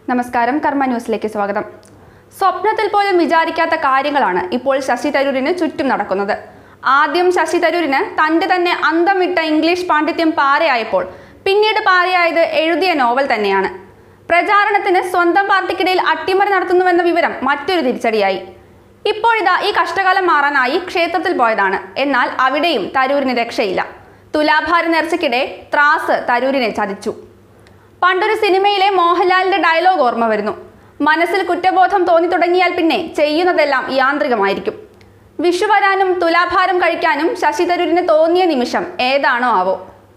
നമസ്കാരം, കർമ്മ ന്യൂസിലേക്ക് സ്വാഗതം. സ്വപ്നത്തിൽ പോലും വിചാരിക്കാത്ത കാര്യങ്ങളാണ് ഇപ്പോൾ ശശി തരൂരിന് ചുറ്റും നടക്കുന്നത്. ആദ്യം ശശി തരൂരിന് തന്റെ തന്നെ അന്തം വിട്ട ഇംഗ്ലീഷ് പാണ്ഡിത്യം പാരയായപ്പോൾ പിന്നീട് പാരയായത് എഴുതിയ നോവൽ തന്നെയാണ്. പ്രചാരണത്തിന് സ്വന്തം പാർട്ടിക്കിടയിൽ അട്ടിമറി നടത്തുന്നുവെന്ന വിവരം മറ്റൊരു തിരിച്ചടിയായി. ഇപ്പോഴിതാ ഈ കഷ്ടകാലം മാറാനായി ക്ഷേത്രത്തിൽ പോയതാണ്. എന്നാൽ അവിടെയും തരൂരിന് രക്ഷയില്ല. തുലാഭാര നേർച്ചയ്ക്കിടെ ത്രാസ് തരൂരിനെ ചതിച്ചു. പണ്ടൊരു സിനിമയിലെ മോഹൻലാലിന്റെ ഡയലോഗ് ഓർമ്മ വരുന്നു. മനസ്സിൽ കുറ്റബോധം തോന്നി തുടങ്ങിയാൽ പിന്നെ ചെയ്യുന്നതെല്ലാം യാന്ത്രികമായിരിക്കും. വിഷു വരാനും തുലാഭാരം കഴിക്കാനും ശശി തരൂരിന് തോന്നിയ നിമിഷം ഏതാണോ ആവോ.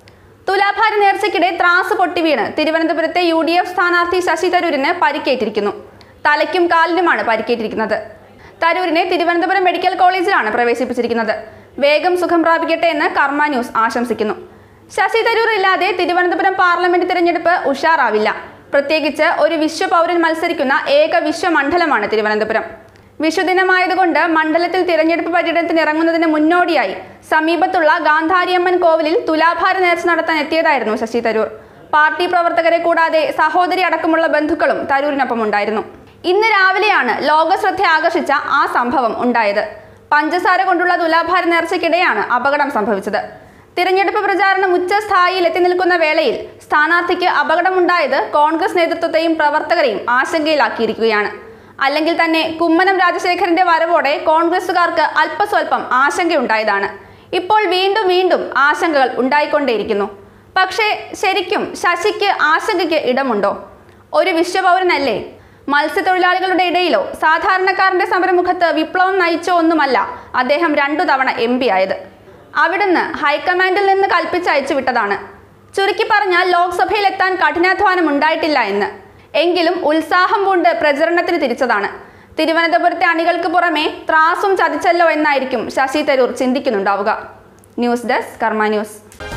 തുലാഭാര നേർച്ചയ്ക്കിടെ ത്രാസ് പൊട്ടി വീണ് തിരുവനന്തപുരത്തെ UDF സ്ഥാനാർത്ഥി ശശി തരൂരിന് പരിക്കേറ്റിരിക്കുന്നു. തലയ്ക്കും കാലിനുമാണ് പരിക്കേറ്റിരിക്കുന്നത്. തരൂരിനെ തിരുവനന്തപുരം മെഡിക്കൽ കോളേജിലാണ് പ്രവേശിപ്പിച്ചിരിക്കുന്നത്. വേഗം സുഖം പ്രാപിക്കട്ടെ എന്ന് കർമ്മ ന്യൂസ് ആശംസിക്കുന്നു. ശശി തരൂർ ഇല്ലാതെ തിരുവനന്തപുരം പാർലമെന്റ് തിരഞ്ഞെടുപ്പ് ഉഷാറാവില്ല. പ്രത്യേകിച്ച് ഒരു വിശ്വപൗരൻ മത്സരിക്കുന്ന ഏക വിശ്വമണ്ഡലമാണ് തിരുവനന്തപുരം. വിഷുദിനമായതുകൊണ്ട് മണ്ഡലത്തിൽ തിരഞ്ഞെടുപ്പ് പര്യടനത്തിന് ഇറങ്ങുന്നതിന് മുന്നോടിയായി സമീപത്തുള്ള ഗാന്ധാരിയമ്മൻ കോവിലിൽ തുലാഭാര നേർച്ച നടത്താൻ എത്തിയതായിരുന്നു ശശി തരൂർ. പാർട്ടി പ്രവർത്തകരെ കൂടാതെ സഹോദരി അടക്കമുള്ള ബന്ധുക്കളും തരൂരിനൊപ്പം ഉണ്ടായിരുന്നു. ഇന്ന് രാവിലെയാണ് ലോകശ്രദ്ധ ആകർഷിച്ച ആ സംഭവം ഉണ്ടായത്. പഞ്ചസാര കൊണ്ടുള്ള തുലാഭാര നേർച്ചയ്ക്കിടെയാണ് അപകടം സംഭവിച്ചത്. തിരഞ്ഞെടുപ്പ് പ്രചാരണം ഉച്ചസ്ഥായിയിൽ എത്തി നിൽക്കുന്ന വേളയിൽ സ്ഥാനാർത്ഥിക്ക് അപകടമുണ്ടായത് കോൺഗ്രസ് നേതൃത്വത്തെയും പ്രവർത്തകരെയും ആശങ്കയിലാക്കിയിരിക്കുകയാണ്. അല്ലെങ്കിൽ തന്നെ കുമ്മനം രാജശേഖരന്റെ വരവോടെ കോൺഗ്രസുകാർക്ക് അല്പസ്വല്പം ആശങ്കയുണ്ടായതാണ്. ഇപ്പോൾ വീണ്ടും ആശങ്കകൾ ഉണ്ടായിക്കൊണ്ടേയിരിക്കുന്നു. പക്ഷേ ശരിക്കും ശശിക്ക് ആശങ്കയ്ക്ക് ഇടമുണ്ടോ? ഒരു വിശ്വപൗരനല്ലേ? മത്സ്യത്തൊഴിലാളികളുടെ ഇടയിലോ സാധാരണക്കാരന്റെ സമരമുഖത്ത് വിപ്ലവം നയിച്ചോ ഒന്നുമല്ല അദ്ദേഹം 2 തവണ MP ആയത്. അവിടുന്ന് ഹൈക്കമാൻഡിൽ നിന്ന് കൽപ്പിച്ചയച്ചു വിട്ടതാണ്. ചുരുക്കി പറഞ്ഞാൽ ലോക്സഭയിൽ എത്താൻ കഠിനാധ്വാനം ഉണ്ടായിട്ടില്ല എന്ന്. എങ്കിലും ഉത്സാഹം കൊണ്ട് പ്രചരണത്തിന് തിരിച്ചതാണ്. തിരുവനന്തപുരത്തെ അണികൾക്ക് പുറമെ ത്രാസും ചതിച്ചല്ലോ എന്നായിരിക്കും ശശി തരൂർ ചിന്തിക്കുന്നുണ്ടാവുക. News desk, Karma news.